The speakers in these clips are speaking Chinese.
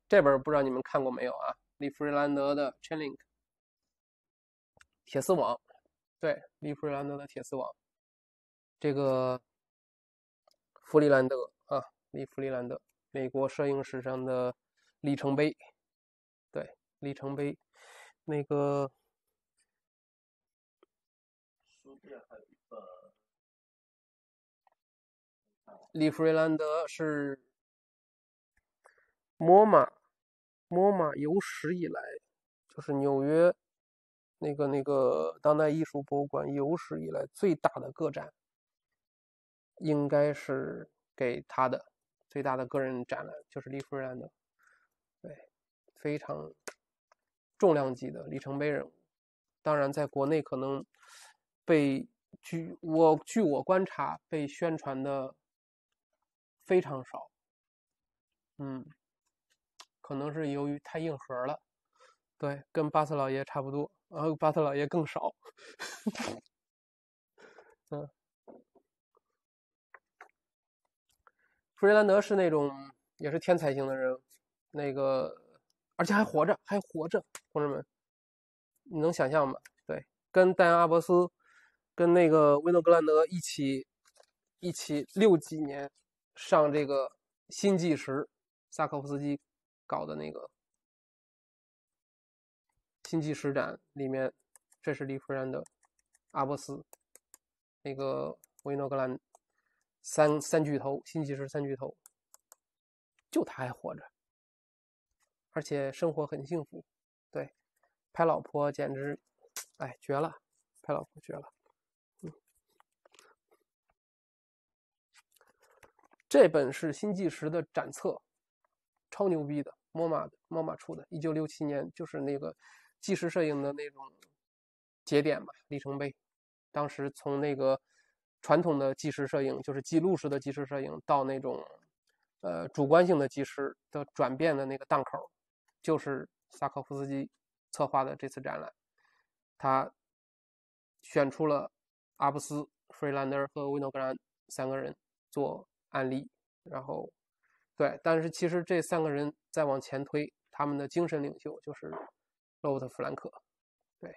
这本不知道你们看过没有啊？利弗瑞兰德的《Chainlink》铁丝网，对，利弗瑞兰德的铁丝网，这个弗里兰德啊，利弗里兰德，美国摄影史上的里程碑，对，里程碑，那个利弗瑞兰德是 MoMA 有史以来，就是纽约那个当代艺术博物馆有史以来最大的个展，应该是给他的最大的个人展览，就是利弗瑞兰德，对，非常重量级的里程碑人物。当然，在国内可能被据我观察，被宣传的非常少，嗯，可能是由于太硬核了，对，跟巴特老爷差不多，然后巴特老爷更少，嗯，弗瑞兰德是那种也是天才型的人，那个而且还活着，还活着，同志们，你能想象吗？对，跟戴安·阿伯斯，跟那个威诺格兰德一起60几年上这个新纪实，萨科夫斯基搞的那个新纪实展里面，这是利弗兰德、阿伯斯，那个维诺格兰三巨头，新纪实三巨头，就他还活着，而且生活很幸福。对，拍老婆简直，哎，绝了，拍老婆绝了。这本是新纪实的展册，超牛逼的，MoMA 出的，1967年，就是那个纪实摄影的那种节点吧，里程碑。当时从那个传统的纪实摄影，就是记录式的纪实摄影，到那种主观性的纪实的转变的那个档口，就是萨科夫斯基策划的这次展览。他选出了阿布斯、弗瑞兰德和维诺格兰三个人做案例，然后对，但是其实这三个人再往前推，他们的精神领袖就是罗伯特·弗兰克。对，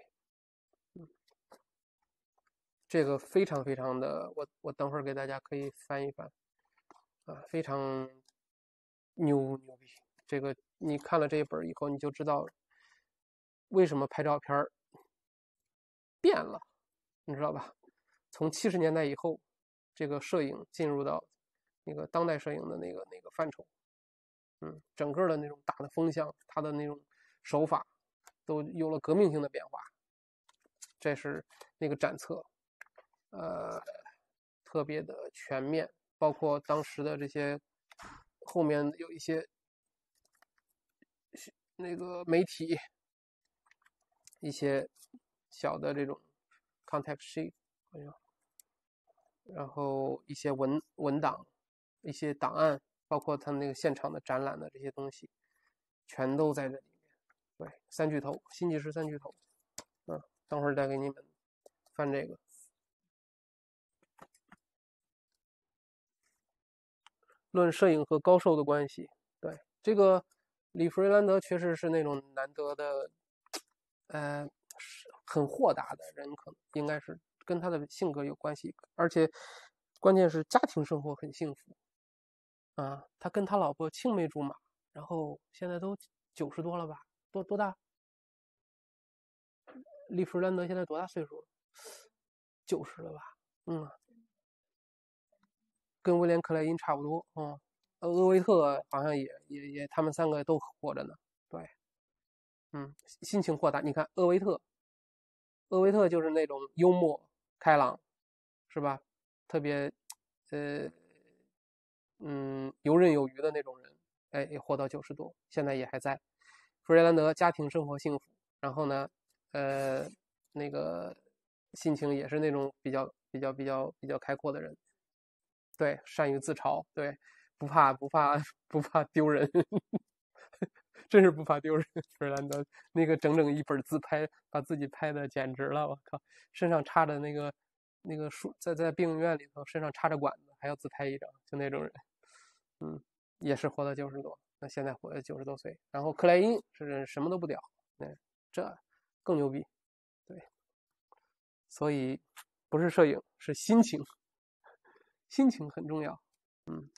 这个非常非常的，我等会儿给大家可以翻一翻啊，非常牛逼。这个你看了这一本以后，你就知道为什么拍照片变了，你知道吧？从70年代以后，这个摄影进入到那个当代摄影的那个范畴，整个的那种大的风向，它的那种手法都有了革命性的变化。这是那个展册，呃，特别的全面，包括当时的这些后面有一些那个媒体一些小的这种 contact sheet，然后一些文档、一些档案，包括他那个现场的展览的这些东西，全都在这里面。对，三巨头，新纪实三巨头。等会儿再给你们翻这个。论摄影和高寿的关系，对这个里弗瑞兰德确实是那种难得的，很豁达的人，可能应该是跟他的性格有关系，而且关键是家庭生活很幸福啊。他跟他老婆青梅竹马，然后现在都90多了吧？多大？利弗瑞兰德现在多大岁数了？90了吧？嗯，跟威廉克莱因差不多。厄维特好像也，他们三个都活着呢。对，心情豁达。你看厄维特就是那种幽默开朗，是吧？特别呃游刃有余的那种人，哎，也活到90多，现在也还在。弗瑞兰德家庭生活幸福，然后呢，呃，那个心情也是那种比较开阔的人，对，善于自嘲，对，不怕不怕丢人，真是不怕丢人。弗瑞兰德那个整整一本自拍，把自己拍的简直了，我靠，身上插着那个书，在病院里头身上插着管子，还要自拍一张，就那种人，也是活到90多。 那现在活90多岁。然后克莱因是什么都不屌，这更牛逼。对，所以不是摄影，是心情，心情很重要。嗯。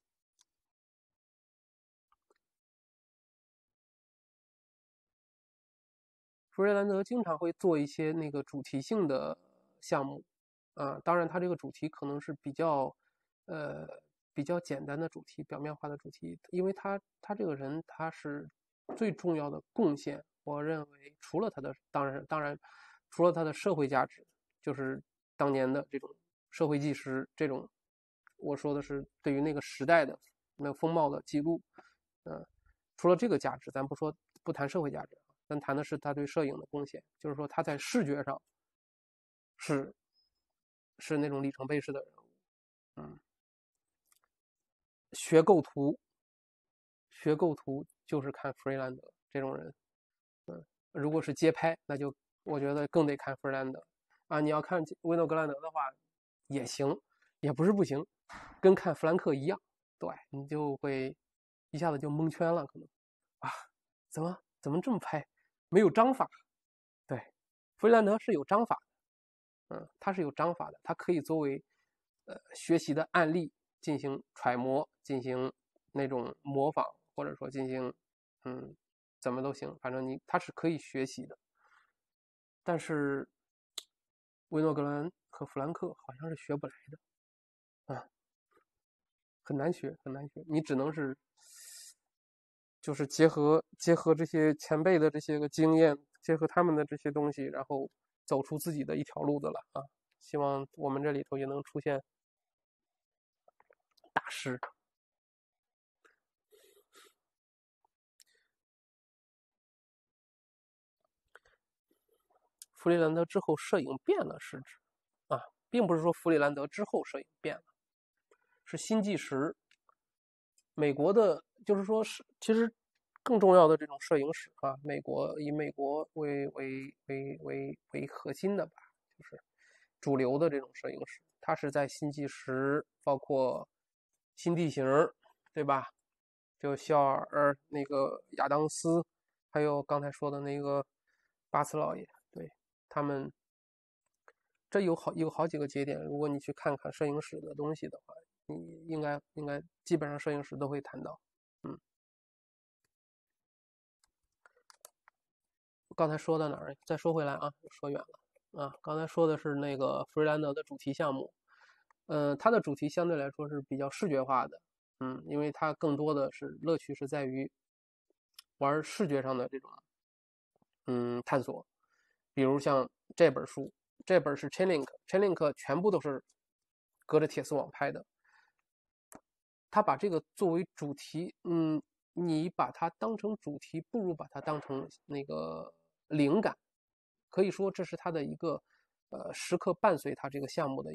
弗瑞兰德经常会做一些那个主题性的项目，当然他这个主题可能是呃，比较简单的主题，表面化的主题，因为他这个人他是最重要的贡献，我认为除了他的当然除了他的社会价值，就是当年的这种社会纪实这种，我说的是对于那个时代的那个风貌的记录，除了这个价值，咱不谈社会价值。咱谈的是他对摄影的贡献，就是说他在视觉上是那种里程碑式的人物。学构图，学构图就是看弗瑞兰德这种人。如果是街拍，那就我觉得更得看弗瑞兰德你要看维诺格兰德的话也行，也不是不行，跟看弗兰克一样。对，你就会一下子就蒙圈了，可能啊，怎么这么拍？没有章法。对，弗瑞兰德是有章法的，他是有章法的，他可以作为学习的案例进行揣摩，进行那种模仿，或者说进行怎么都行，反正他是可以学习的。但是维诺格兰和弗兰克好像是学不来的，很难学，很难学，你只能是就是结合这些前辈的这些个经验，结合他们的这些东西，然后走出自己的一条路的了啊！希望我们这里头也能出现大师。弗里兰德之后摄影变了是指并不是说弗里兰德之后摄影变了，是新纪实美国的，就是说是其实更重要的这种摄影史以美国为核心的吧，就是主流的这种摄影史，它是在新纪实，包括新地形，对吧？就肖尔那个亚当斯，还有刚才说的那个巴茨老爷，对他们，这有好几个节点，如果你去看看摄影史的东西的话，你应该基本上摄影史都会谈到。刚才说到哪儿？再说回来说远了刚才说的是那个弗瑞兰德的主题项目，它的主题相对来说是比较视觉化的，因为它更多的是乐趣是在于玩视觉上的这种探索，比如像这本书，这本是 Chainlink 全部都是隔着铁丝网拍的，他把这个作为主题，你把它当成主题，不如把它当成那个灵感。可以说这是他的一个时刻伴随他这个项目的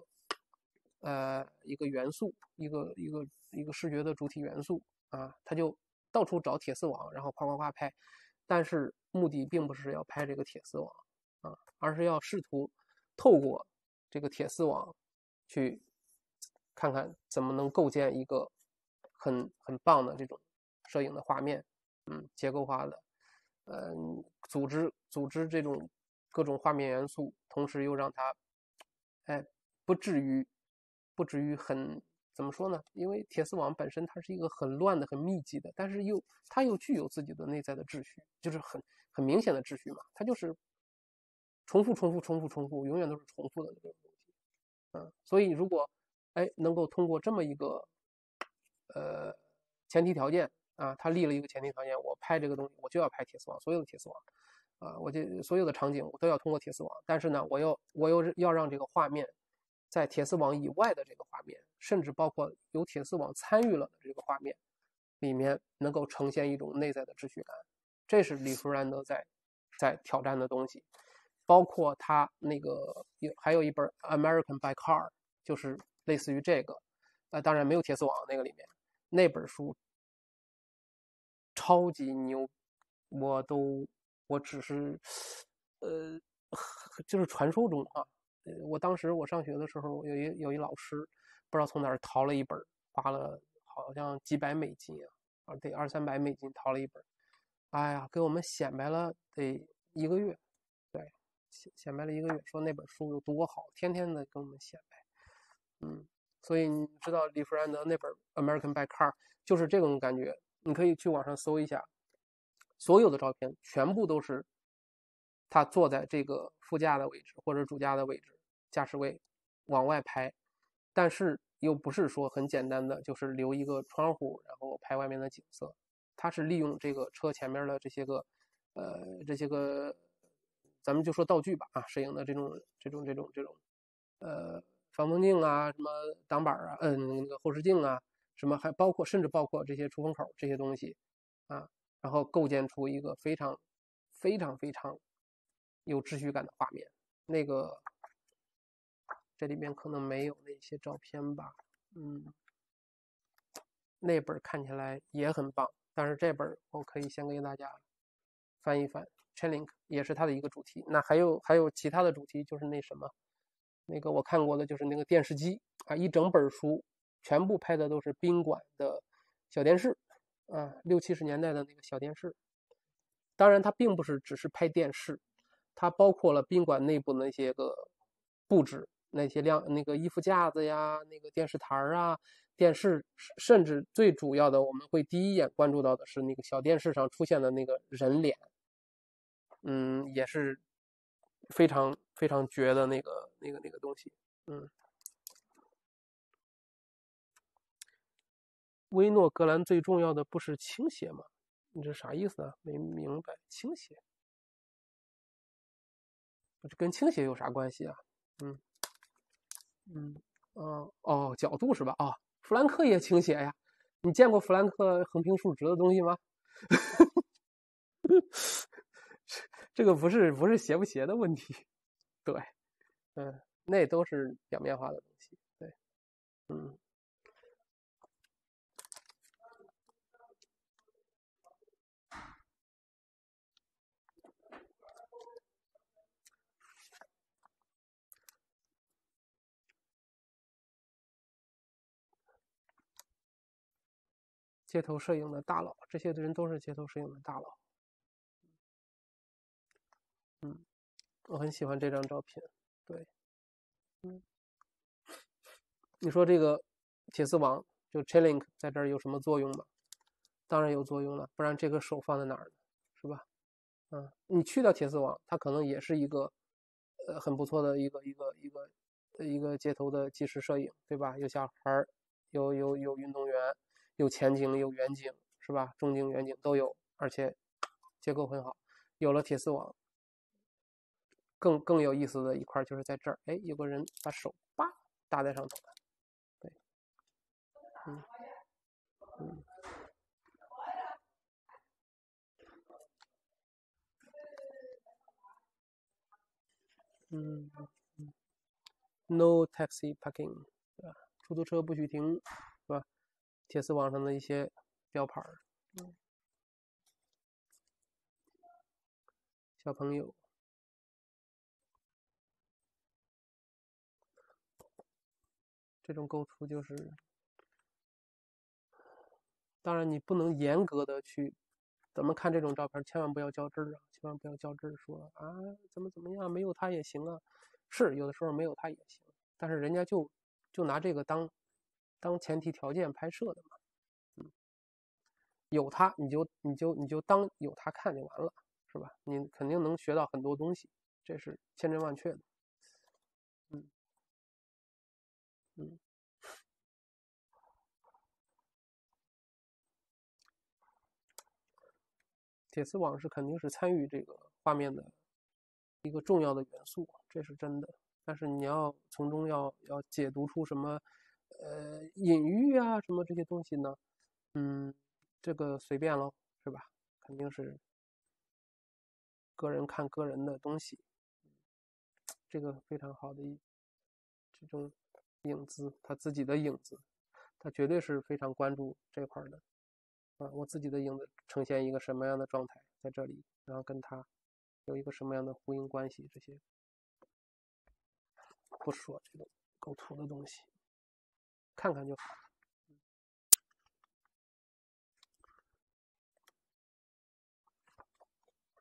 一个元素，一个视觉的主体元素他就到处找铁丝网，然后夸夸夸拍，但是目的并不是要拍这个铁丝网而是要试图透过这个铁丝网去看看怎么能构建一个很棒的这种摄影的画面，结构化的，组织这种各种画面元素，同时又让它，不至于很怎么说呢？因为铁丝网本身它是一个很乱的、很密集的，但是它又具有自己的内在的秩序，就是很明显的秩序嘛，它就是重复、重复、重复、重复，永远都是重复的这种东西。所以如果能够通过这么一个前提条件他立了一个前提条件，我拍这个东西我就要拍铁丝网，所有的铁丝网我就所有的场景我都要通过铁丝网，但是呢，我又要让这个画面在铁丝网以外的这个画面，甚至包括有铁丝网参与了的这个画面里面，能够呈现一种内在的秩序感，这是李弗兰德在挑战的东西。包括他那个还有一本 American by Car， 就是类似于这个，当然没有铁丝网那个里面，那本书超级牛，我只是就是传说中我当时我上学的时候有一老师不知道从哪儿淘了一本，花了好像几百美金啊，得200-300美金淘了一本，哎呀，给我们显摆了得1个月，对，显摆了1个月，说那本书有多好，天天的跟我们显摆。所以你知道李弗兰德那本《American by Car》就是这种感觉，你可以去网上搜一下，所有的照片全部都是他坐在这个副驾的位置或者主驾的位置，驾驶位往外拍，但是又不是说很简单的就是留一个窗户然后拍外面的景色，他是利用这个车前面的这些个咱们就说道具吧啊，摄影的这种呃防风镜啊，什么挡板啊，那个后视镜啊，什么还甚至包括这些出风口这些东西啊，然后构建出一个非常有秩序感的画面。那个这里面可能没有那些照片吧，那本看起来也很棒，但是这本我可以先给大家翻一翻。Chainlink 也是它的一个主题，那还有其他的主题，就是那什么，那个我看过的就是那个电视机啊，一整本书全部拍的都是宾馆的小电视啊，60-70年代的那个小电视。当然，它并不是只是拍电视，它包括了宾馆内部的那些个布置，那些那个衣服架子呀，那个电视台啊，电视，甚至最主要的，我们会第一眼关注到的是那个小电视上出现的那个人脸，也是非常绝的那个东西，威诺格兰最重要的不是倾斜吗？你这啥意思啊？没明白，倾斜，这跟倾斜有啥关系啊？嗯嗯哦，角度是吧？啊、弗兰克也倾斜呀。你见过弗兰克横平竖直的东西吗？这个不是斜不斜的问题，对，那都是表面化的东西，对，嗯。街头摄影的大佬，这些人都是街头摄影的大佬。我很喜欢这张照片。对，你说这个铁丝网就 Chainlink 在这儿有什么作用吗？当然有作用了，不然这个手放在哪儿呢？是吧？你去掉铁丝网，它可能也是一个很不错的一个街头的纪实摄影，对吧？有小孩，有运动员，有前景有远景，是吧？中景远景都有，而且结构很好。有了铁丝网，更有意思的一块就是在这儿，哎，有个人把手叭搭在上头了，对，嗯嗯嗯，No taxi parking，对吧？出租车不许停，是吧？铁丝网上的一些标牌，小朋友，这种构图就是，当然你不能严格的去，咱们看这种照片，千万不要较真儿啊，千万不要较真儿说啊怎么样，没有他也行啊，是有的时候没有他也行，但是人家就拿这个当前提条件拍摄的嘛，有他你就当有他看就完了，是吧？你肯定能学到很多东西，这是千真万确的，嗯嗯。铁丝网是肯定是参与这个画面的一个重要的元素，这是真的。但是你要从中要解读出什么隐喻啊什么这些东西呢？这个随便喽，是吧？肯定是个人看个人的东西，这个非常好的这种影子，他自己的影子，他绝对是非常关注这块的。我自己的影子呈现一个什么样的状态在这里，然后跟他有一个什么样的呼应关系，这些不说这种构图的东西，看看就好。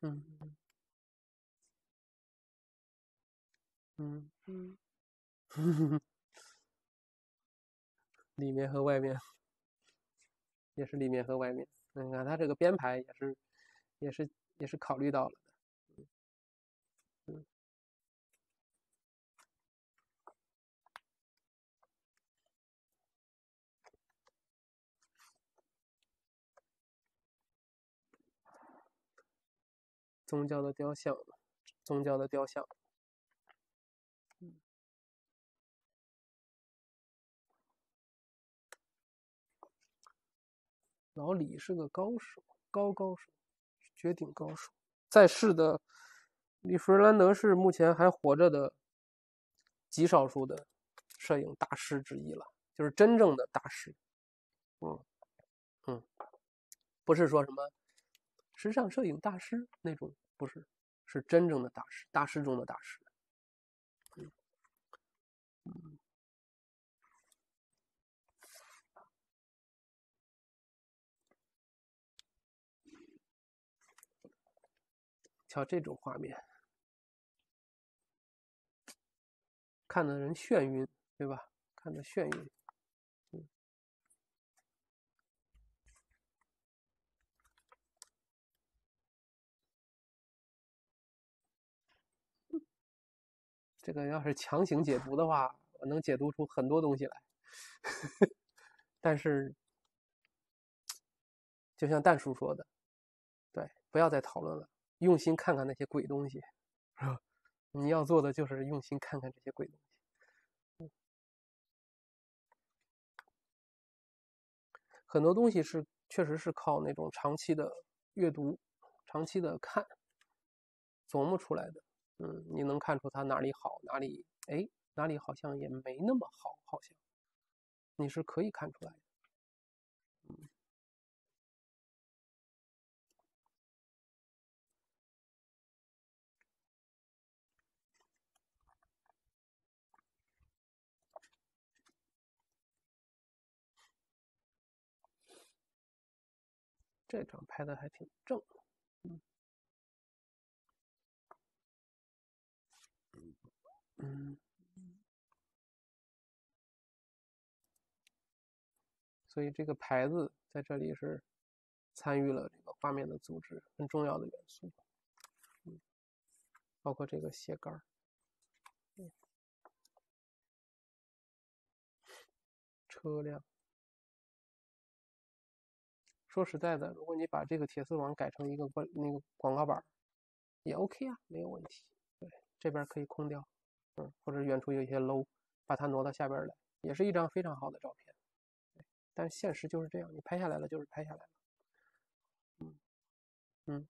嗯嗯嗯，里面和外面也是里面和外面。你看它这个编排也是也是考虑到了的。嗯，宗教的雕像，宗教的雕像。老李是个高手，高手，绝顶高手。在世的李弗兰德是目前还活着的极少数的摄影大师之一了，就是真正的大师。嗯嗯，不是说什么时尚摄影大师那种，不是，是真正的大师，大师中的大师。嗯，瞧这种画面，看得人眩晕，对吧？看得眩晕。嗯，这个要是强行解读的话，我能解读出很多东西来。但是，就像蛋叔说的，对，不要再讨论了，用心看看那些鬼东西，是吧？你要做的就是用心看看这些鬼东西。很多东西是确实是靠那种长期的阅读、长期的看琢磨出来的。你能看出它哪里好，哪里好像也没那么好，好像你是可以看出来的。这张拍的还挺正。嗯嗯，所以这个牌子在这里是参与了这个画面的组织，很重要的元素。包括这个鞋杆车辆。说实在的，如果你把这个铁丝网改成一个那个广告板也 OK 啊，没有问题。对，这边可以空掉，或者远处有一些 low，把它挪到下边来，也是一张非常好的照片。但是现实就是这样，你拍下来了就是拍下来了。嗯嗯，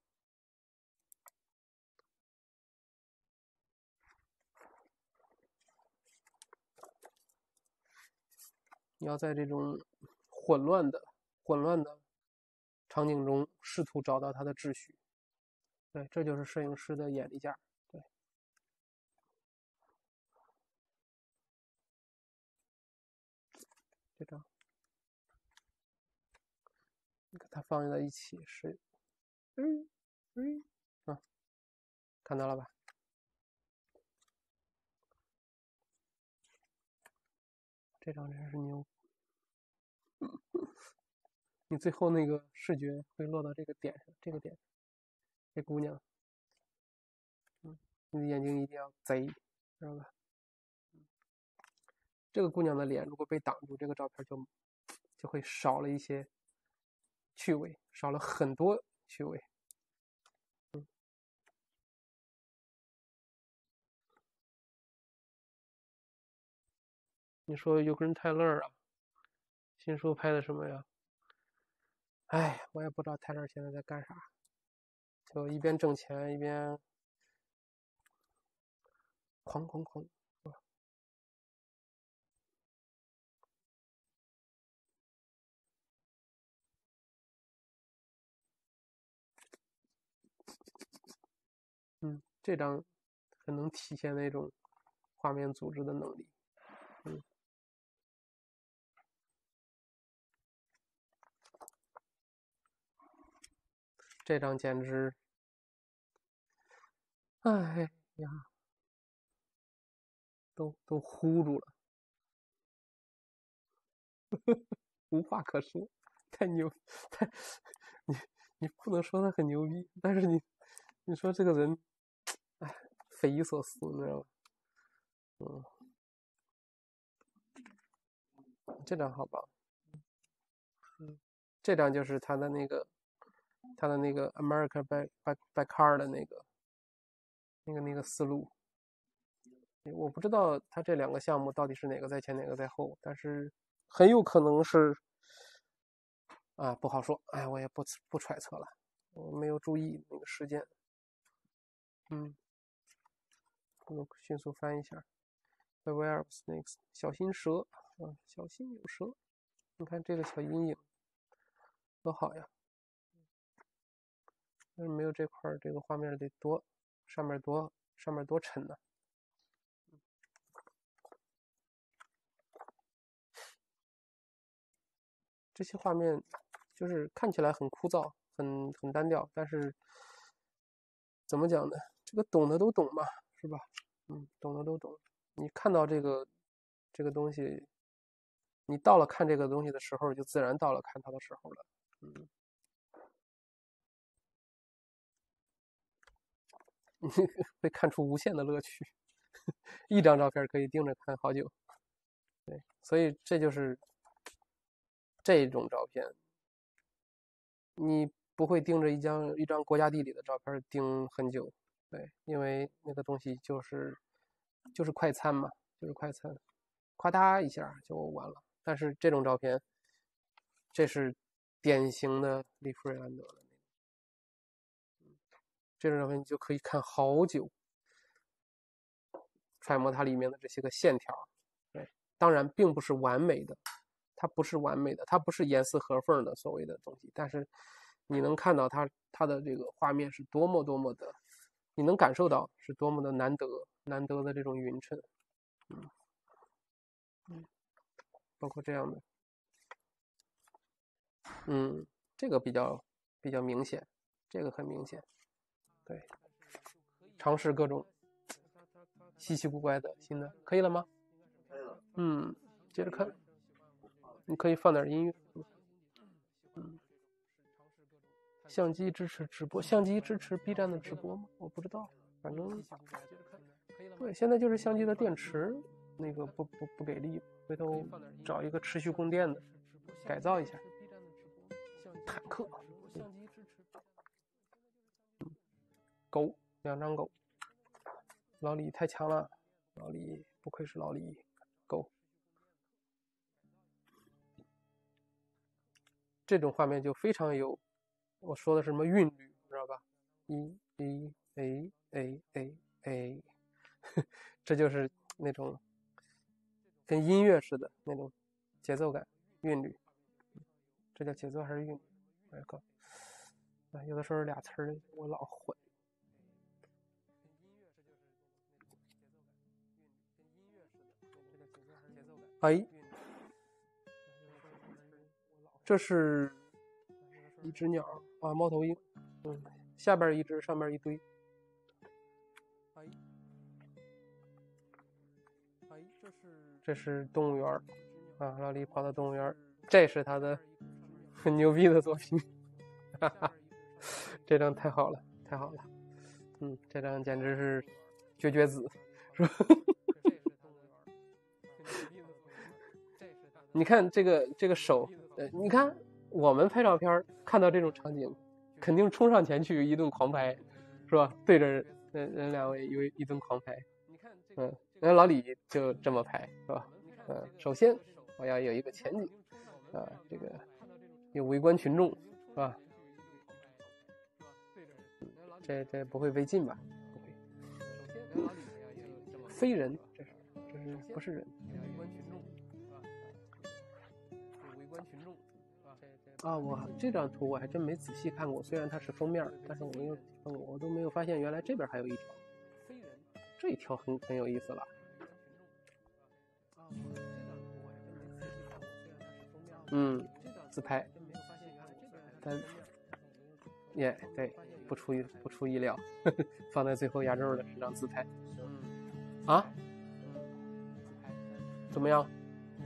你要在这种混乱的混乱的场景中试图找到它的秩序。对，这就是摄影师的眼力劲儿。对，这张你看它放在一起是，嗯嗯啊，看到了吧？这张真是牛。你最后那个视觉会落到这个点上，这个点，这姑娘，你的眼睛一定要贼，知道吧？这个姑娘的脸如果被挡住，这个照片就会少了一些趣味，少了很多趣味。你说有个人泰勒啊，新书拍的什么呀？哎，我也不知道泰勒现在在干啥，就一边挣钱一边哐。这张很能体现那种画面组织的能力。嗯，这张简直哎呀，都糊住了，无话可说，太牛，太你你不能说他很牛逼，但是你说这个人，哎，匪夷所思，你知道吧？这张好吧，这张就是他的那个America by Car 的那个思路。我不知道他这两个项目到底是哪个在前哪个在后，但是很有可能是啊，不好说。哎，我也不揣测了，我没有注意那个时间。我迅速翻一下。Beware of snakes， 小心蛇啊，小心有蛇。你看这个小阴影多好呀！为什么没有这块这个画面得多上面多沉呢？这些画面就是看起来很枯燥，很单调，但是怎么讲呢？这个懂的都懂嘛，是吧？懂的都懂。你看到这个东西，你到了看这个东西的时候，就自然到了看它的时候了。你会看出无限的乐趣。一张照片可以盯着看好久。对，所以这就是这种照片，你不会盯着一张国家地理的照片盯很久。对，因为那个东西就是快餐嘛，就是快餐，夸嗒一下就完了。但是这种照片，这是典型的利弗瑞兰德的那种，这种照片你就可以看好久，揣摩它里面的这些个线条。对，当然并不是完美的，它不是完美的，它不是严丝合缝的所谓的东西，但是你能看到它的这个画面是多么多么的，你能感受到是多么的难得的这种匀称。包括这样的，这个比较明显，这个很明显。对，尝试各种稀奇古怪的新的，可以了吗？ 可以了。 接着看，你可以放点音乐。相机支持直播，相机支持 B 站的直播吗？我不知道，反正对，现在就是相机的电池那个不给力，回头找一个持续供电的改造一下。坦克，狗，2张狗，老李太强了，老李不愧是老李，狗。这种画面就非常有，我说的是什么韵律，知道吧？这就是那种跟音乐似的那种节奏感、韵律。这叫节奏还是韵律？我靠！有的时候俩词儿我老混。哎，这是一只鸟啊，猫头鹰。下边一只，上边一堆。这是动物园啊，老李跑到动物园，这是他的很牛逼的作品。哈哈，这张太好了，太好了。这张简直是绝子，是吧？你看这个手，你看我们拍照片看到这种场景，肯定冲上前去一顿狂拍，是吧？对着人两位有一顿狂拍。那老李就这么拍，是吧？首先我要有一个前景啊，这个有围观群众，是吧？这不会违禁吧？不会。非人，这是不是人？我这张图我还真没仔细看过，虽然它是封面，但是我都没有发现原来这边还有一条。这一条很有意思了。自拍。对， 不出意料，放在最后压轴的这张自拍。啊？怎么样？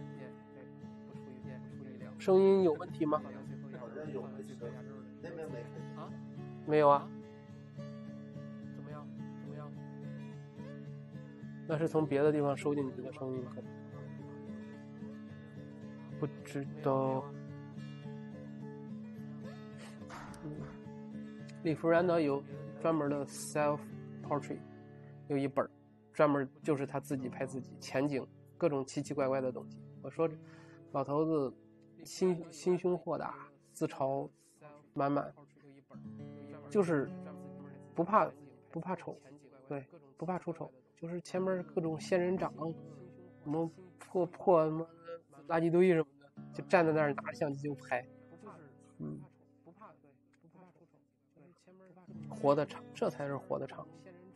声音有问题吗？ 好像有那边没啊？没有啊？怎么样？那是从别的地方收进去的声音，可能不知道。李福然呢有专门的 self portrait， 有一本专门就是他自己拍自己前景各种奇奇怪怪的东西。我说老头子心胸豁达，自嘲满满，就是不怕丑，对，不怕出丑，就是前面各种仙人掌，什么破什么垃圾堆什么的，就站在那儿拿着相机就拍，活得长，这才是活得长。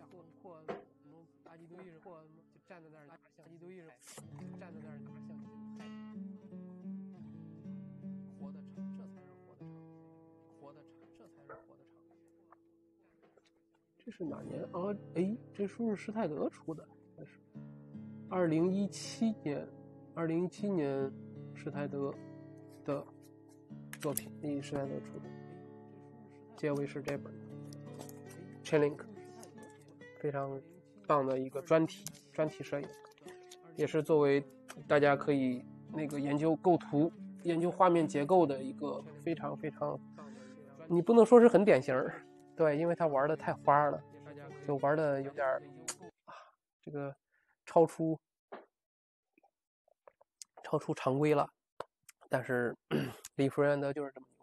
这是哪年啊？哎，这书是施泰德出的，这是2017年施泰德的作品，施泰德出的，结尾是这本 Chainlink， 非常棒的一个专题摄影，也是作为大家可以那个研究构图、研究画面结构的一个非常，你不能说是很典型，对，因为他玩的太花了，就玩的有点这个超出常规了，但是李福仁德就是这么